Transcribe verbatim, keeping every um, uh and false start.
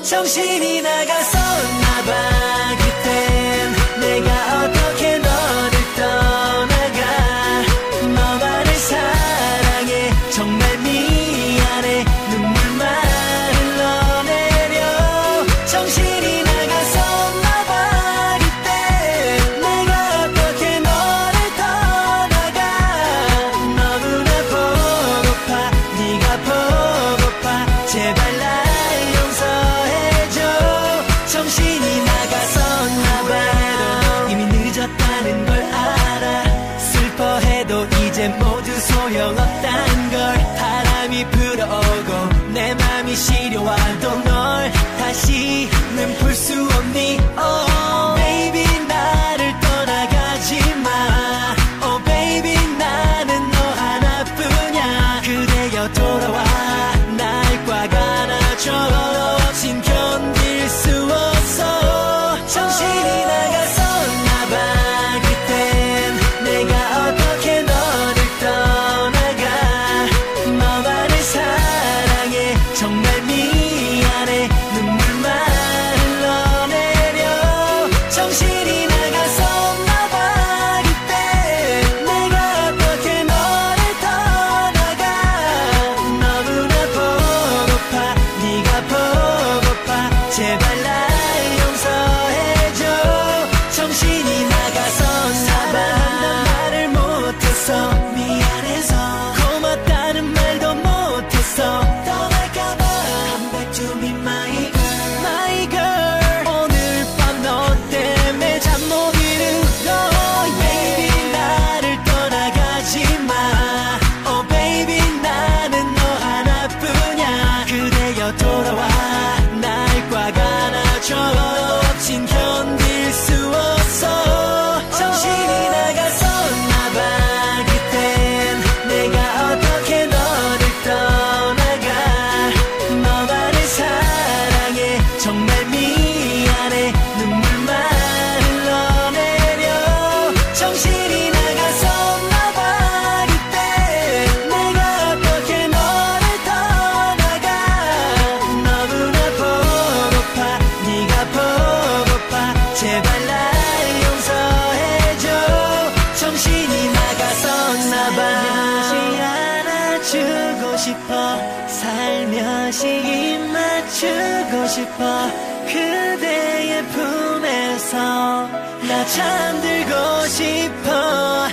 정신이 나갔었나봐. 그땐 내가 어떻게 너를 떠나가. 너만을 사랑해 정말 미안해. 눈물만 흘러내려. 정신이 나갔었나봐. 그땐 내가 어떻게 너를 떠나가. 너무나 보고파 네가 보고파. 제발 날 용서해줘. 정신이 나갔었나봐. 이미 늦었다는 걸 알아. 슬퍼해도 이제 모두 소용없단 걸. 바람이 불어오고 내 맘이 시려와도 널 다시는 볼 수 없니. Oh baby 나를 떠나가지 마. Oh baby 나는 너 하나뿐이야. 그대여 돌아와. 날 꽉 안아줘. 진 견딜 수 없어. 정신이 나갔었나봐. 그땐 내가 어떻게 너를 떠나가. 너만을 사랑해 정말 미안해. 눈물만 흘러내려. 정신이 나갔었나봐. 그땐 내가 어떻게 너를 떠나가. 너무나 보고파 네가 보고파. 제발 날 용서해줘. 정신이 나갔었나봐. 말을 못했어 미안해서. 고맙다는 말도 못했어. 떠날까봐. Come back to me my girl my girl. 오늘 밤 너 때문에 잠 못 이루고. Baby 나를 떠나가지 마. Oh baby 나는 너 하나뿐이야. 그대여 돌아와. 날 꽉 안아줘. 진 견딜 수 없어. 정신이 나갔었나봐. 그땐 내가 어떻게 너를 떠나가. 너만을 사랑해 정말 미안해. 눈물만 흘러내려. 정신이 나갔었나봐. 그땐 내가 어떻게 너를 떠나가. 너무나 보고파 네가 보고파. 제발 날 용서해줘. 정신이 나갔었나봐. 살며시 안아주고 싶어. 살며시 입 맞추고 싶어. 그대의 품에서 나 잠들고 싶어.